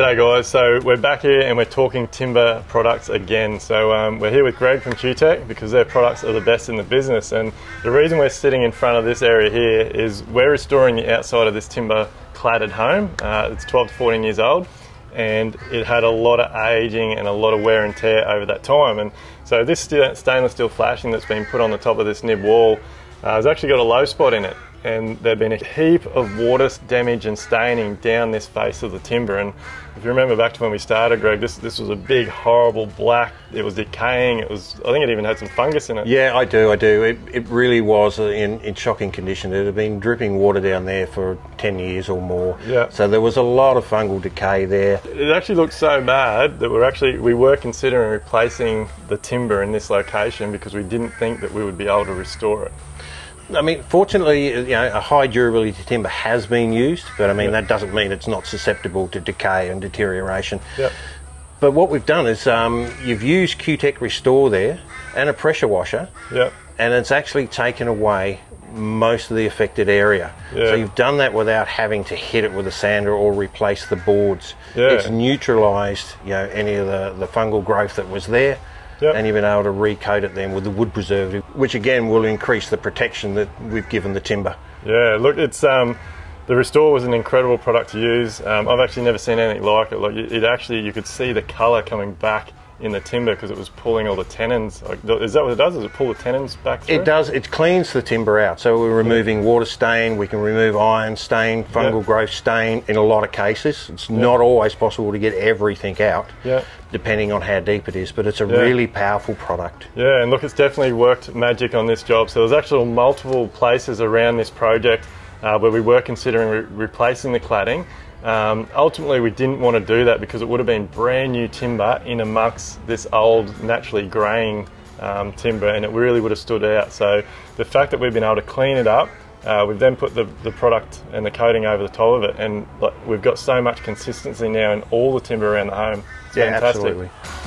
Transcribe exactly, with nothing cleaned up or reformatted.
G'day guys, so we're back here and we're talking timber products again. So um, we're here with Greg from Cutek because their products are the best in the business, and the reason we're sitting in front of this area here is we're restoring the outside of this timber cladded home. Uh, it's twelve to fourteen years old and it had a lot of aging and a lot of wear and tear over that time, and so this stainless steel flashing that's been put on the top of this nib wall uh, has actually got a low spot in it, and there'd been a heap of water damage and staining down this face of the timber. And if you remember back to when we started, Greg, this this was a big horrible black, it was decaying, it was, I think it even had some fungus in it. Yeah, I do, I do. It, it really was in, in shocking condition. It had been dripping water down there for ten years or more. Yeah. So there was a lot of fungal decay there. It actually looked so bad that we're actually, we were considering replacing the timber in this location because we didn't think that we would be able to restore it. I mean, fortunately, you know, a high durability timber has been used, but I mean, yep. that doesn't mean it's not susceptible to decay and deterioration. Yep. But what we've done is um, you've used Cutek Restore there and a pressure washer, yep. and it's actually taken away most of the affected area. Yeah. So you've done that without having to hit it with a sander or replace the boards. Yeah. It's neutralised, you know, any of the, the fungal growth that was there. Yep. And you've been able to recoat it then with the wood preservative, which again will increase the protection that we've given the timber. Yeah, look, it's um, the Restore was an incredible product to use. Um, I've actually never seen anything like it. Like it actually, you could see the colour coming back in the timber because it was pulling all the tannins. Like, is that what it does? Does it pull the tannins back through? It does. It cleans the timber out. So we're removing water stain. We can remove iron stain, fungal yep. growth stain. In a lot of cases, it's yep. not always possible to get everything out. Yeah. Depending on how deep it is, but it's a yeah. really powerful product. Yeah, and look, it's definitely worked magic on this job. So there's actually multiple places around this project uh, where we were considering re replacing the cladding. Um, ultimately, we didn't want to do that because it would have been brand new timber in amongst this old, naturally greying um, timber, and it really would have stood out. So the fact that we've been able to clean it up, Uh, we've then put the, the product and the coating over the top of it, and like, we've got so much consistency now in all the timber around the home. It's yeah, fantastic. Absolutely.